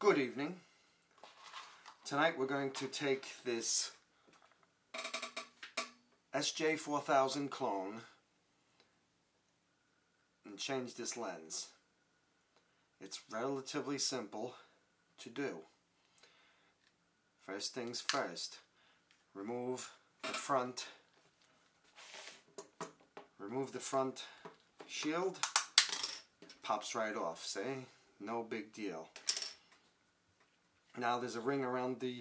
Good evening. Tonight we're going to take this SJ4000 clone and change this lens. It's relatively simple to do. First things first, remove the front shield. Pops right off, see? No big deal. Now there's a ring around the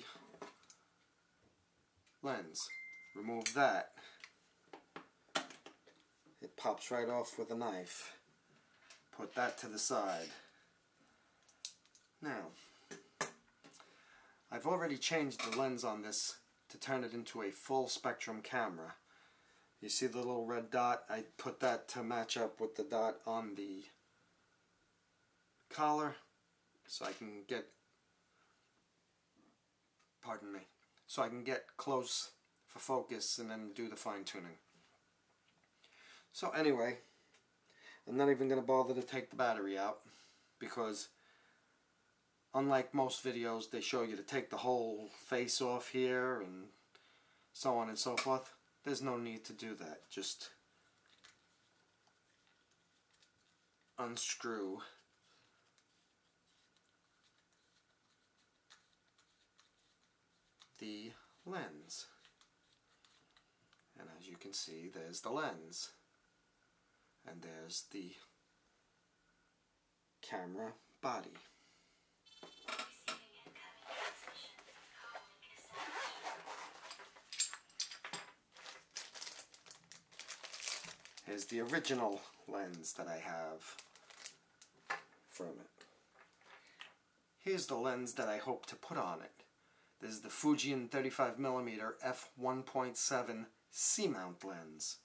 lens. Remove that. It pops right off with a knife. Put that to the side. Now, I've already changed the lens on this to turn it into a full spectrum camera. You see the little red dot? I put that to match up with the dot on the collar so I can get close for focus and then do the fine-tuning. So anyway, I'm not even going to bother to take the battery out because unlike most videos they show you to take the whole face off here and so on and so forth. There's no need to do that. Just unscrew the lens, and as you can see, there's the lens and there's the camera body. Here's the original lens that I have from it. Here's the lens that I hope to put on it. This is the Fujian 35mm F1.7 C Mount Lens.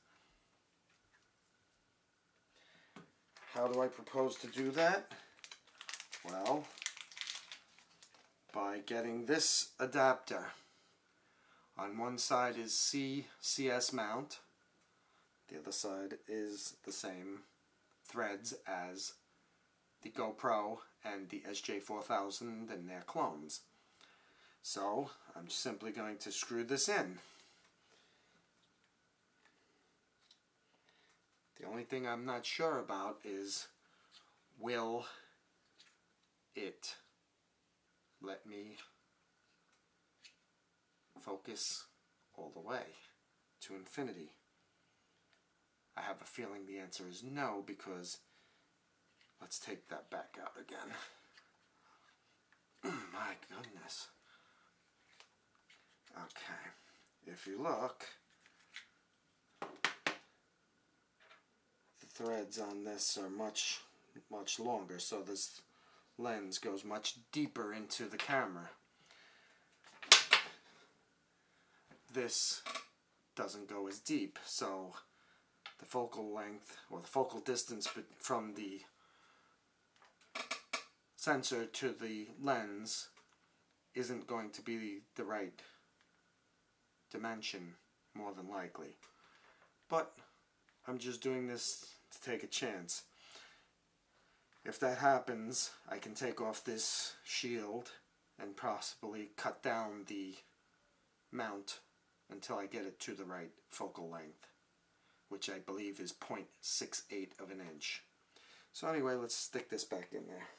How do I propose to do that? Well, by getting this adapter. On one side is CS mount. The other side is the same threads as the GoPro and the SJ4000 and their clones. So I'm simply going to screw this in. The only thing I'm not sure about is, will it let me focus all the way to infinity? I have a feeling the answer is no, because let's take that back out again. My goodness. Okay, if you look, the threads on this are much longer, so this lens goes much deeper into the camera. This doesn't go as deep, so the focal length or the focal distance from the sensor to the lens isn't going to be the right dimension, more than likely. But I'm just doing this to take a chance. If that happens, I can take off this shield and possibly cut down the mount until I get it to the right focal length, which I believe is 0.68 of an inch. So anyway, let's stick this back in there.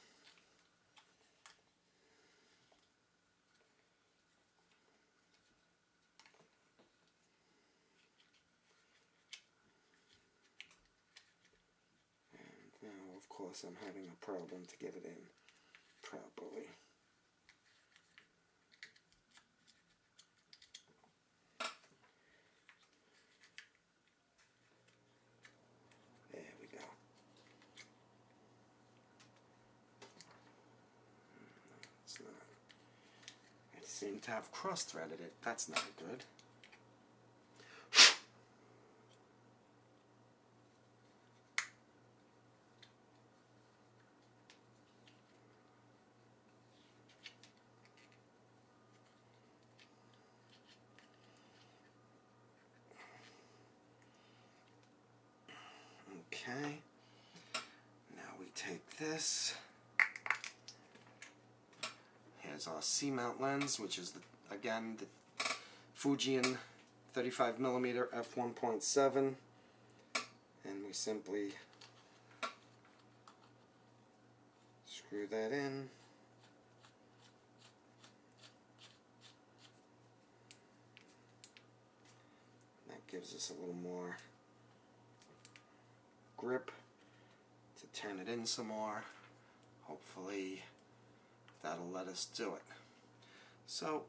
And now, of course, I'm having a problem to get it in properly. Seem to have cross-threaded it. That's not good. Okay. Now we take this There's our C Mount lens, which is again the Fujian 35mm f1.7, and we simply screw that in. That gives us a little more grip to turn it in some more. Hopefully that'll let us do it. So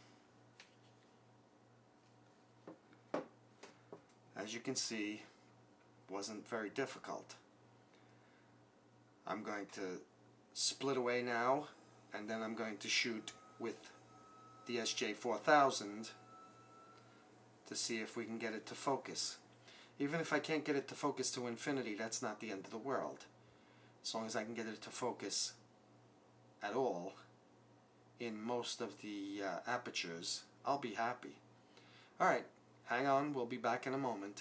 as you can see, wasn't very difficult. I'm going to split away now, and then I'm going to shoot with the SJ4000 to see if we can get it to focus. Even if I can't get it to focus to infinity, that's not the end of the world. As long as I can get it to focus at all in most of the apertures, I'll be happy. Alright, hang on, we'll be back in a moment.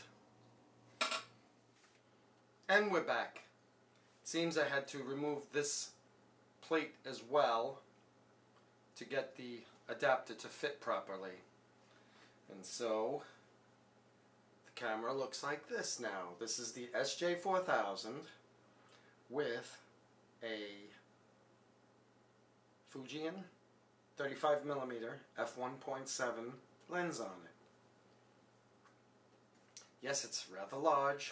And we're back. It seems I had to remove this plate as well to get the adapter to fit properly. And so the camera looks like this now. This is the SJ4000 with a Fujian 35mm f1.7 lens on it. Yes, it's rather large.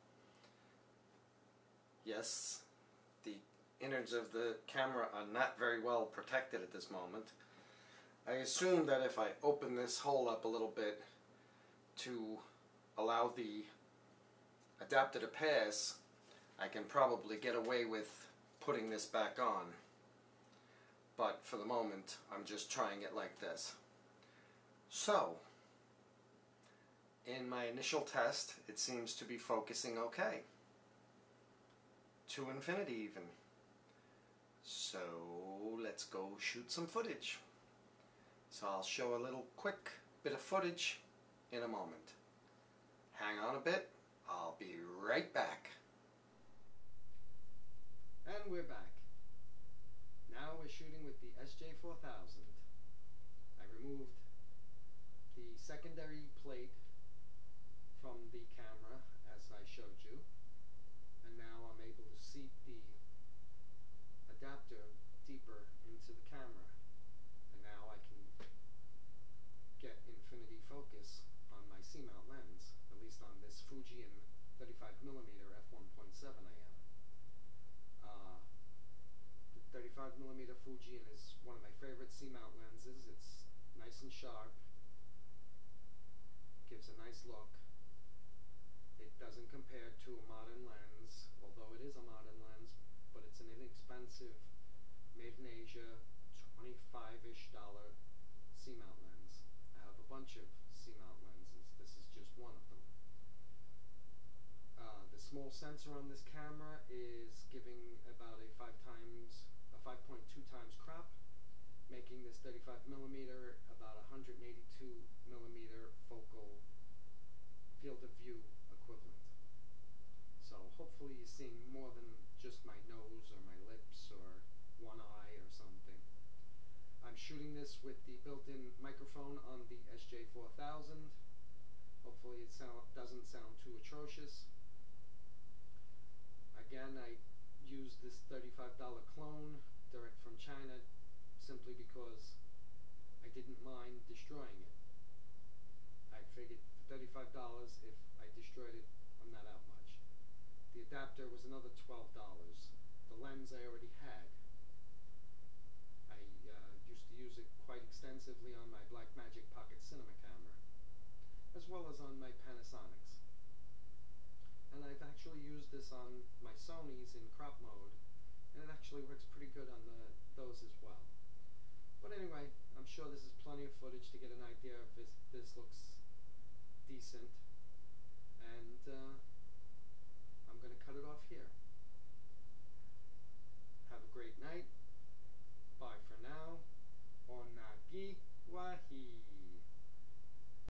Yes, the innards of the camera are not very well protected at this moment. I assume that if I open this hole up a little bit to allow the adapter to pass, I can probably get away with putting this back on. But for the moment, I'm just trying it like this. So, in my initial test, it seems to be focusing okay. To infinity even. So, let's go shoot some footage. So I'll show a little quick bit of footage in a moment. Hang on a bit, I'll be right back. And we're back. Now we're shooting with the SJ4000. I removed the secondary plate from the camera as I showed you, and now I'm able to seat the adapter deeper into the camera, and now I can get infinity focus on my C Mount lens, at least on this Fujian 35mm f1.7 I am. 35mm Fujian is one of my favorite C Mount lenses. It's nice and sharp, gives a nice look. It doesn't compare to a modern lens, although it is a modern lens, but it's an inexpensive, made in Asia, $25-ish C Mount lens. I have a bunch of C Mount lenses. This is just one of them. The small sensor on this camera is giving about a 5.2 times crop, making this 35mm about 182mm focal field of view equivalent. So hopefully you're seeing more than just my nose or my lips or one eye or something. I'm shooting this with the built-in microphone on the SJ4000. Hopefully it doesn't sound too atrocious. Again, I used this $35 clone direct from China simply because I didn't mind destroying it. I figured for $35, if I destroyed it, I'm not out much. The adapter was another $12. The lens I already had. I used to use it quite extensively on my Blackmagic Pocket Cinema camera, as well as on my Panasonics. And I've actually used this on my Sonys in crop mode, and it actually works pretty good on those as well. But anyway, I'm sure this is plenty of footage to get an idea if this looks decent.